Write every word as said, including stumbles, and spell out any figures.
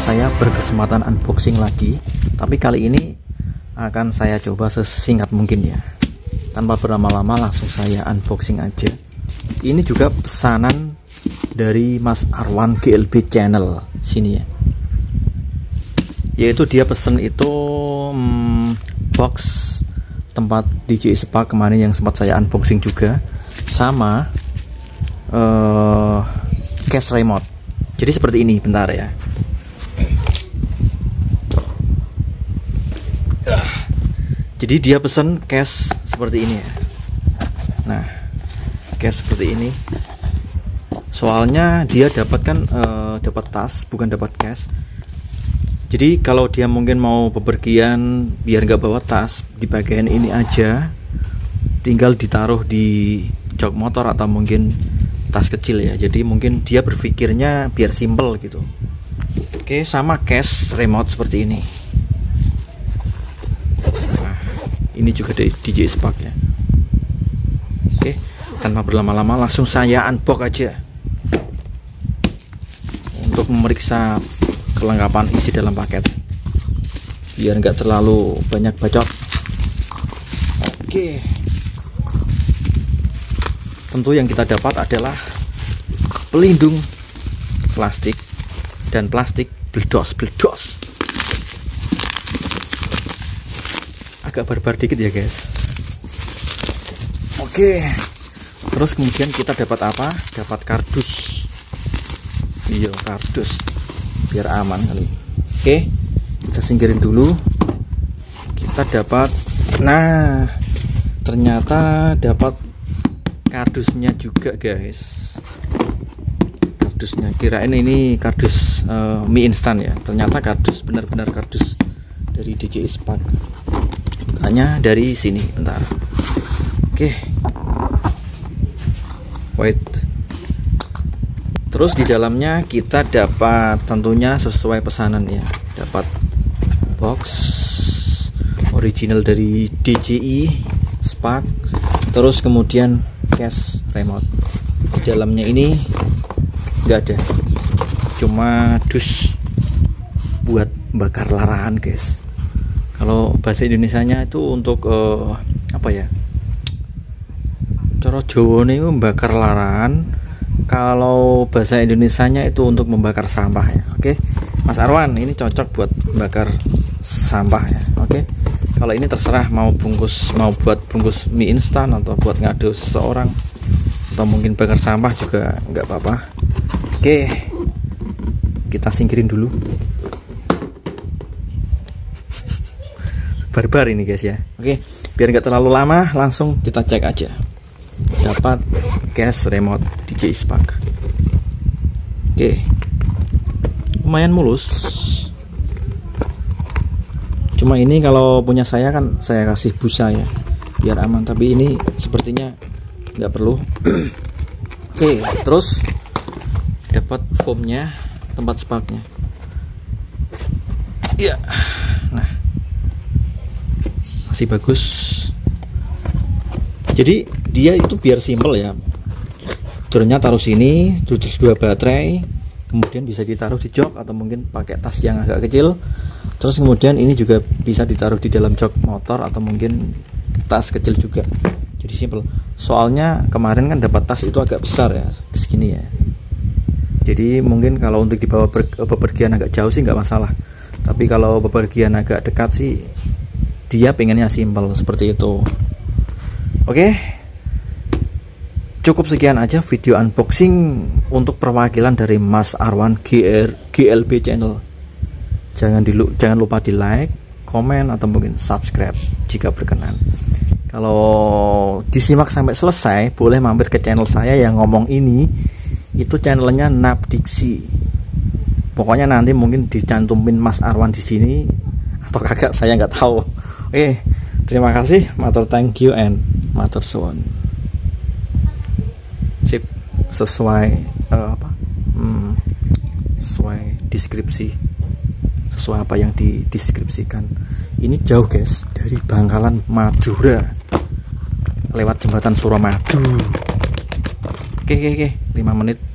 saya berkesempatan unboxing lagi, tapi kali ini akan saya coba sesingkat mungkin ya, tanpa berlama-lama, langsung saya unboxing aja. Ini juga pesanan dari Mas Arwan G L B Channel sini ya, yaitu dia pesen itu hmm, box tempat D J Spark kemarin yang sempat saya unboxing juga, sama uh, case remote. Jadi seperti ini, bentar ya. Jadi dia pesen case seperti ini ya. Nah, case seperti ini. Soalnya dia dapatkan uh, dapat tas, bukan dapat case. Jadi kalau dia mungkin mau bepergian biar nggak bawa tas, di bagian ini aja, tinggal ditaruh di jok motor atau mungkin tas kecil ya. Jadi mungkin dia berpikirnya biar simple gitu. Oke, sama case remote seperti ini. Nah, ini juga dari D J Spark ya. Oke, tanpa berlama-lama langsung saya unbox aja untuk memeriksa kelengkapan isi dalam paket, biar nggak terlalu banyak bacot. Oke, tentu yang kita dapat adalah pelindung plastik dan plastik bledos-bledos. Agak barbar dikit ya guys. Oke, terus kemudian kita dapat apa? Dapat kardus. Iya, kardus, biar aman kali. Oke, kita singkirin dulu. Kita dapat, nah ternyata dapat kardusnya juga guys. Kardusnya, kirain ini kardus uh, mie instan ya, ternyata kardus, benar-benar kardus dari D J Spark. Bukannya dari sini, bentar. Oke, wait. Terus di dalamnya kita dapat tentunya sesuai pesanan ya, dapat box original dari D J I Spark, terus kemudian case remote. Di dalamnya ini nggak ada, cuma dus buat bakar larangan guys. Kalau bahasa Indonesianya itu untuk uh, apa ya, cara Jawa ini membakar larangan. Kalau bahasa Indonesianya itu untuk membakar sampah ya. Oke, Mas Arwan, ini cocok buat bakar sampah ya. Oke, kalau ini terserah mau bungkus, mau buat bungkus mie instan atau buat ngadu seseorang, atau mungkin bakar sampah juga nggak apa-apa. Oke, kita singkirin dulu. Barbar ini guys ya. Oke, biar nggak terlalu lama, langsung kita cek aja. Dapat case remote D J Spark. Oke, lumayan mulus. Cuma ini kalau punya saya kan saya kasih busa ya, biar aman. Tapi ini sepertinya nggak perlu. Oke, terus dapat foamnya, tempat sparknya. Iya, nah masih bagus. Jadi dia itu biar simple ya, turunnya taruh sini, terus dua baterai, kemudian bisa ditaruh di jok atau mungkin pakai tas yang agak kecil. Terus kemudian ini juga bisa ditaruh di dalam jok motor atau mungkin tas kecil juga. Jadi simple. Soalnya kemarin kan dapat tas itu agak besar ya, segini ya. Jadi mungkin kalau untuk dibawa bepergian agak jauh sih nggak masalah. Tapi kalau bepergian agak dekat sih dia pengennya simple seperti itu. Oke, cukup sekian aja video unboxing untuk perwakilan dari Mas Arwan G L B Channel. Jangan dilu jangan lupa di like, komen atau mungkin subscribe jika berkenan. Kalau disimak sampai selesai, boleh mampir ke channel saya yang ngomong ini. Itu channelnya Napdiksi. Pokoknya nanti mungkin dicantumin Mas Arwan di sini atau kagak saya nggak tahu. Oke, terima kasih, matur thank you and matur suwun. Sip, sesuai uh, apa? Hmm, sesuai deskripsi, sesuai apa yang dideskripsikan. Ini jauh guys, dari Bangkalan Madura lewat jembatan Suramadu. Oke oke oke, lima menit